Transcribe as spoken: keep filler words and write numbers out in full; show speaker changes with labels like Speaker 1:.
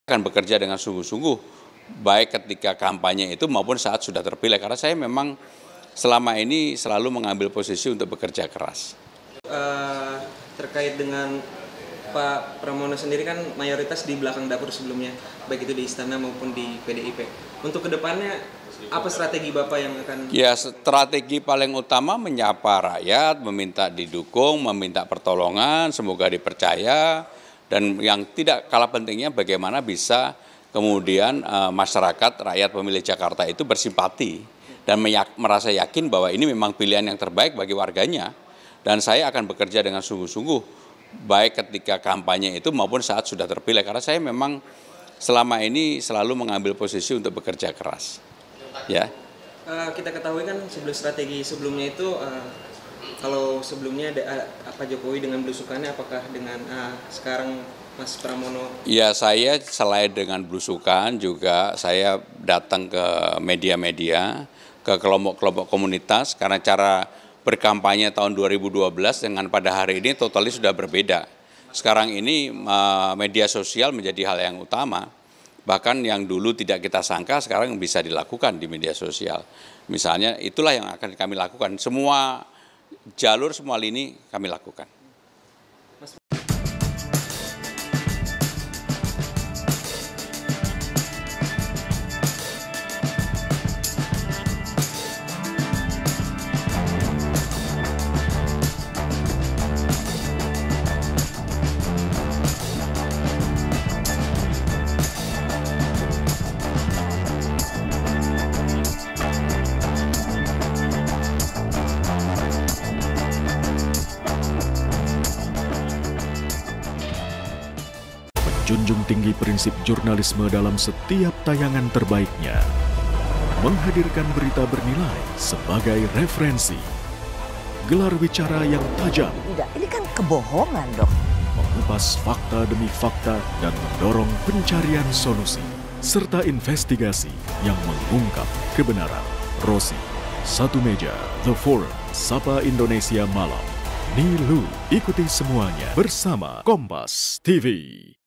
Speaker 1: Akan bekerja dengan sungguh-sungguh, baik ketika kampanye itu maupun saat sudah terpilih. Karena saya memang selama ini selalu mengambil posisi untuk bekerja keras.
Speaker 2: Uh, terkait dengan Pak Pramono sendiri kan mayoritas di belakang dapur sebelumnya, baik itu di Istana maupun di P D I P. Untuk kedepannya, apa strategi Bapak yang akan...
Speaker 1: Ya, strategi paling utama menyapa rakyat, meminta didukung, meminta pertolongan, semoga dipercaya. Dan yang tidak kalah pentingnya bagaimana bisa kemudian uh, masyarakat, rakyat pemilih Jakarta itu bersimpati dan meyak, merasa yakin bahwa ini memang pilihan yang terbaik bagi warganya. Dan saya akan bekerja dengan sungguh-sungguh, baik ketika kampanye itu maupun saat sudah terpilih. Karena saya memang selama ini selalu mengambil posisi untuk bekerja keras. Ya.
Speaker 2: Uh, kita ketahui kan sebelum strategi sebelumnya itu, uh, kalau sebelumnya ada uh, Pak Jokowi dengan belusukannya, apakah dengan uh, sekarang Mas Pramono?
Speaker 1: Ya, saya selain dengan belusukan juga saya datang ke media-media, ke kelompok-kelompok komunitas, karena cara berkampanye tahun dua ribu dua belas dengan pada hari ini totalnya sudah berbeda. Sekarang ini uh, media sosial menjadi hal yang utama. Bahkan yang dulu tidak kita sangka sekarang bisa dilakukan di media sosial. Misalnya itulah yang akan kami lakukan. Semua jalur, semua lini kami lakukan.
Speaker 3: Junjung tinggi prinsip jurnalisme dalam setiap tayangan terbaiknya. Menghadirkan berita bernilai sebagai referensi. Gelar bicara yang tajam.
Speaker 4: Tidak, ini kan kebohongan dok.
Speaker 3: Mengupas fakta demi fakta dan mendorong pencarian solusi. Serta investigasi yang mengungkap kebenaran. Rosi, Satu Meja, The Forum, Sapa Indonesia Malam. Nilu, ikuti semuanya bersama Kompas T V.